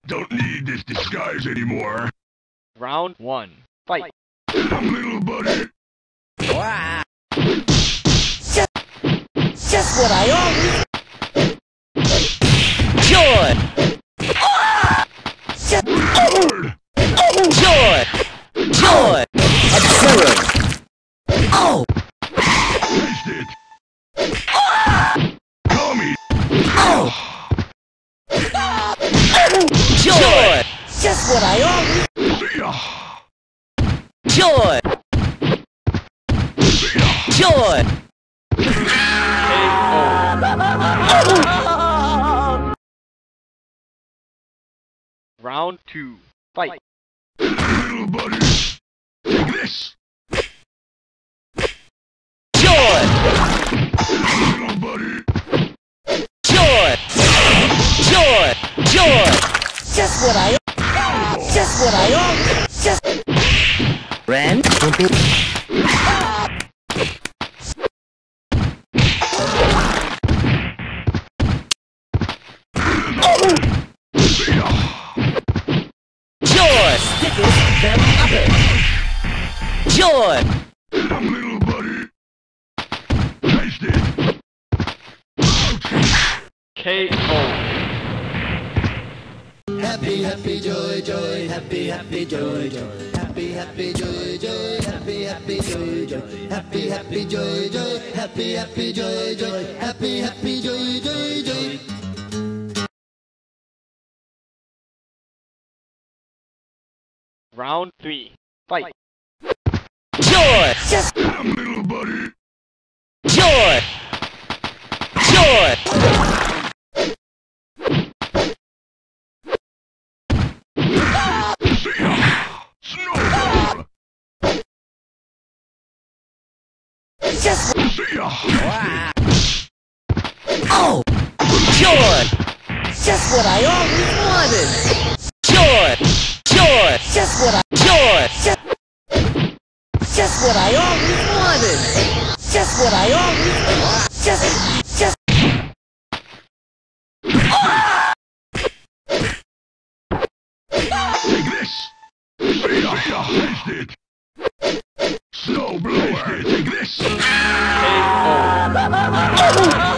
Don't need this disguise anymore. Round 1. Fight. Little buddy. Wow. Just what I always... Joy! Lord. Joy! Joy! Absurd! Oh! Taste it. Call me. Oh! Joy! Just what I always... See ya. Joy! See ya. Joy! Round 2. Fight. Little buddy. Take this. Joy! Little buddy. Joy! Joy! Joy! Just what I... Just what I always... Just... Ren? See ya. Joy! Stickers, very upper. Joy! Little buddy. Taste it. KO. Happy, happy, joy, joy, happy, happy, joy, joy, happy, happy, joy, joy, happy, happy, joy, joy, happy, happy, joy, joy, happy, happy, joy, joy, happy, happy, joy, joy, joy. Round 3. Fight. Joy! Just... Little buddy. Joy! Joy! See ya. Snowball. Just... See ya. Wow. Oh! Joy! Just what I always wanted! Joy! Joy! Just what I... Joy! Just what I always wanted! Just what I always... Just... Take this. See ya. Taste it. Snowblower. Take this. KO.